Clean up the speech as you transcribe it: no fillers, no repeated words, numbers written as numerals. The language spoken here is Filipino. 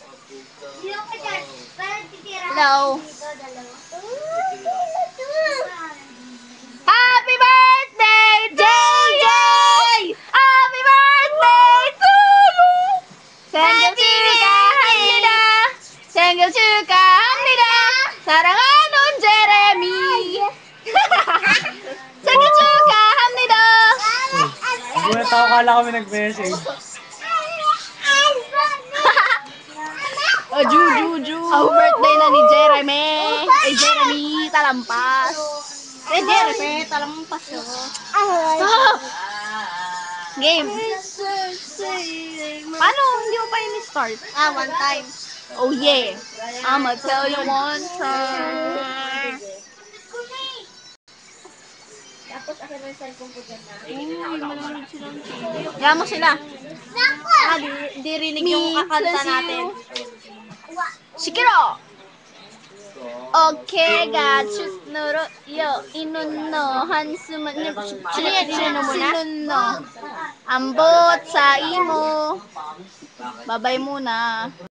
Hello. Happy birthday to you! Happy birthday to you! 생일 축하합니다. 생일 축하합니다. 사랑하는 제레미. 생일 축하합니다. Gulat ako, kala kami nag-message. Ju. Ang birthday na ni Jeremy. Jeremy Talampas. Jeremy Talampas. Stop! Game. Paano? Hindi mo pa ini-start? One time. Oh yeah. I'ma tell you one time. Tapos akin ang cellphone ko dyan na. Kaya mo sila. Di rinig yung kakanta natin. Shikiro! Okay, nuro yo inuno hansuman Sino muna? sinuno ambot sa imo babay muna.